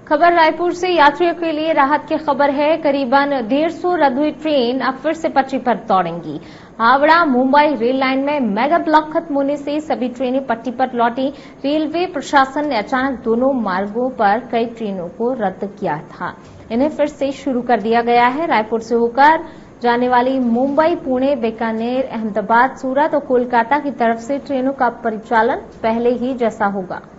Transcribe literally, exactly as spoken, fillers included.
खबर रायपुर से यात्रियों के लिए राहत की खबर है। करीबन डेढ़ सौ रद्द हुई ट्रेन अब फिर से पटरी पर दौड़ेंगी। हावड़ा मुंबई रेल लाइन में मेगा ब्लॉक खत्म होने से सभी ट्रेनें पटरी पर लौटी। रेलवे प्रशासन ने अचानक दोनों मार्गों पर कई ट्रेनों को रद्द किया था, इन्हें फिर से शुरू कर दिया गया है। रायपुर से होकर जाने वाली मुंबई, पुणे, बीकानेर, अहमदाबाद, सूरत और कोलकाता की तरफ से ट्रेनों का परिचालन पहले ही जैसा होगा।